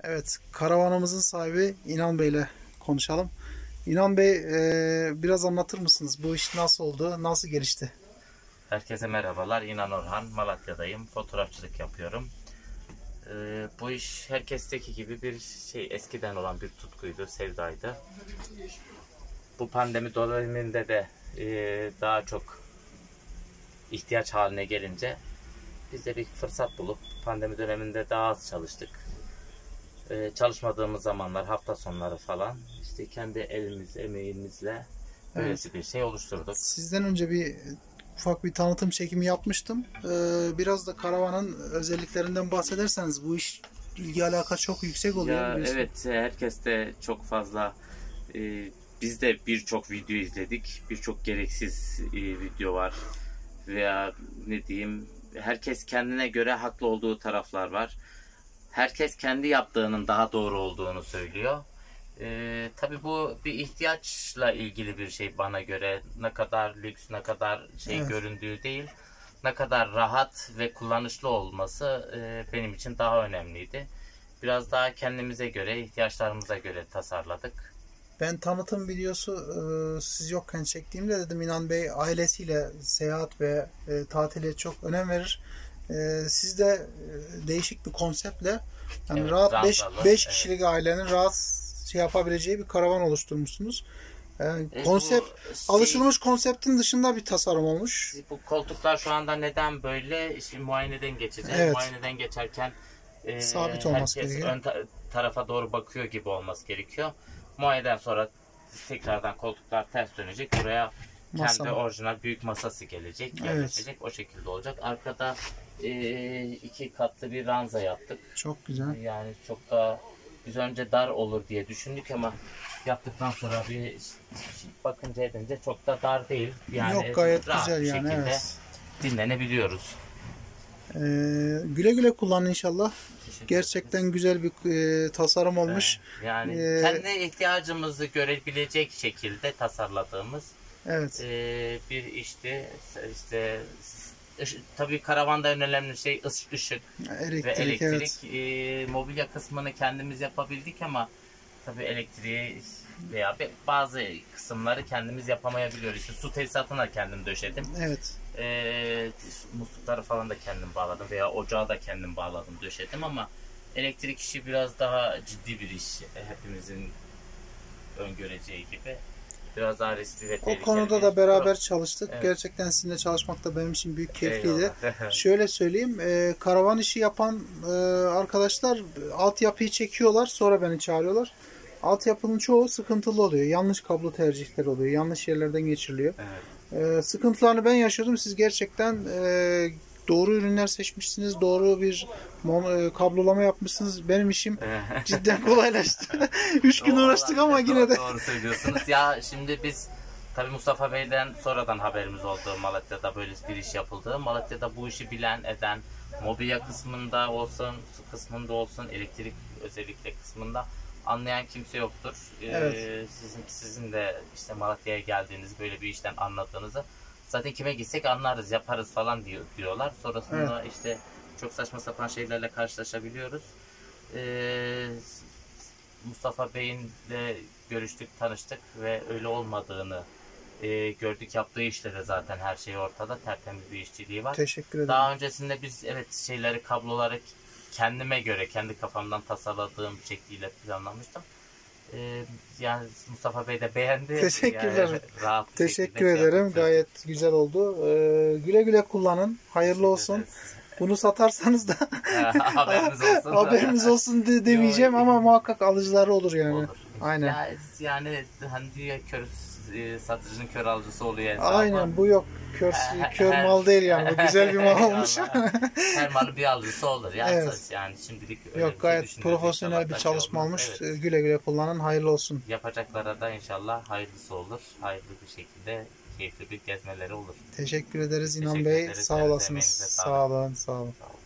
Evet, karavanımızın sahibi İnan Bey ile konuşalım. İnan Bey, biraz anlatır mısınız? Bu iş nasıl oldu, nasıl gelişti? Herkese merhabalar. İnan Orhan. Malatya'dayım. Fotoğrafçılık yapıyorum. Bu iş herkesteki gibi bir şey, eskiden olan bir tutkuydu, sevdaydı. Bu pandemi döneminde de daha çok ihtiyaç haline gelince biz de bir fırsat bulup pandemi döneminde daha az çalıştık. Çalışmadığımız zamanlar, hafta sonları falan işte kendi emeğimizle böylesi bir şey oluşturduk. Sizden önce ufak bir tanıtım çekimi yapmıştım. Biraz da karavanın özelliklerinden bahsederseniz, bu iş ilgi alaka çok yüksek oluyor. Ya evet, herkes de çok fazla biz de birçok video izledik. Birçok gereksiz video var. Veya ne diyeyim, herkes kendine göre haklı olduğu taraflar var. Herkes kendi yaptığının daha doğru olduğunu söylüyor. Tabii bu bir ihtiyaçla ilgili bir şey bana göre. Ne kadar lüks, ne kadar Evet. göründüğü değil. Ne kadar rahat ve kullanışlı olması benim için daha önemliydi. Biraz daha kendimize göre, ihtiyaçlarımıza göre tasarladık. Ben tanıtım videosu siz yokken çektiğimde dedim İnan Bey ailesiyle seyahat ve tatile çok önem verir. Siz de değişik bir konseptle, yani Evet, rahat ranzalı, 5 evet. kişilik ailenin rahat yapabileceği bir karavan oluşturmuşsunuz. Konsept Bu alışılmış konseptin dışında bir tasarım olmuş. bu koltuklar şu anda neden böyle? Şimdi muayeneden geçeceğiz. Evet. Muayeneden geçerken Sabit olması herkes gerekiyor. tarafa doğru bakıyor gibi olması gerekiyor. Muayeneden sonra tekrardan koltuklar ters dönecek. Buraya Masa. kendi orijinal büyük masası gelecek, yerleşecek. O şekilde olacak. Arkada 2 katlı bir ranza yaptık. Çok güzel. Yani çok da biz önce dar olur diye düşündük ama yaptıktan sonra bir bakınca edince çok da dar değil. Yani Yok, gayet rahat güzel bir yani, şekilde evet. dinlenebiliyoruz. Güle güle kullanın inşallah. Teşekkür Gerçekten güzel bir tasarım olmuş. Yani kendi ihtiyacımızı görebilecek şekilde tasarladığımız Evet. bir işti. İşte tabii karavanda en önemli şey ışık ve Elektrik, evet. Mobilya kısmını kendimiz yapabildik ama tabii elektriği veya bazı kısımları kendimiz yapamayabiliyoruz. İşte su tesisatını da kendim döşedim. Evet. Muslukları falan da kendim bağladım veya ocağı da kendim bağladım, döşedim ama elektrik işi biraz daha ciddi bir iş. Hepimizin öngöreceği gibi. Biraz daha riskli ve O tehlikeli konuda bir da beraber iş. çalıştık. Evet. Gerçekten sizinle çalışmak da benim için büyük keyifliydi. Eyvallah. Şöyle söyleyeyim, karavan işi yapan arkadaşlar altyapıyı çekiyorlar, sonra beni çağırıyorlar. Altyapının çoğu sıkıntılı oluyor. Yanlış kablo tercihleri oluyor. Yanlış yerlerden geçiriliyor. Evet. Sıkıntılarını ben yaşıyordum. Siz gerçekten doğru ürünler seçmişsiniz. Doğru bir kablolama yapmışsınız. Benim işim cidden kolaylaştı. 3 gün uğraştık ama yine de. Doğru söylüyorsunuz. Ya şimdi biz tabii Mustafa Bey'den sonradan haberimiz oldu, Malatya'da böyle bir iş yapıldı. Malatya'da bu işi bilen eden, mobilya kısmında olsun, su kısmında olsun, elektrik özellikle kısmında anlayan kimse yoktur. Evet. Sizin de işte Malatya'ya geldiğiniz, böyle bir işten anladığınızı zaten kime gitsek anlarız, yaparız falan diyorlar. Sonrasında işte çok saçma sapan şeylerle karşılaşabiliyoruz. Mustafa Bey'in de görüştük, tanıştık ve öyle olmadığını gördük. Yaptığı işte de zaten her şey ortada. Tertemiz bir işçiliği var. Teşekkür ederim. Daha öncesinde biz kabloları kendime göre, kendi kafamdan tasarladığım şekliyle planlamıştım. Yani Mustafa Bey de beğendi. Teşekkürler. Yani rahat bir Teşekkür şekilde ederim. yaptık. Gayet güzel oldu. Güle güle kullanın. Hayırlı olsun. Bunu satarsanız da Haberiniz olsun. haberimiz olsun demeyeceğim ama muhakkak alıcıları olur yani. Olur. Aynen. Yani hani diyor satıcının kör alıcısı oluyor hesabı. Aynen, bu yok. Kör mal değil yani. Bu güzel bir mal olmuş. Her malın bir alıcısı olur. Yani, Evet. yani şimdilik öyle Yok, bir gayet şey düşünüyoruz. profesyonel İnşallah bir da çalışma olmaz. olmuş. Evet. Güle güle kullanın. Hayırlı olsun. Yapacaklara da inşallah hayırlısı olur. Hayırlı bir şekilde keyifli bir gezmeleri olur. Teşekkür ederiz İnan Teşekkür Bey. ederiz. Sağ Elinize, olasınız. emeğinize sağlık. Sağ olun. Sağ olun. Sağ olun.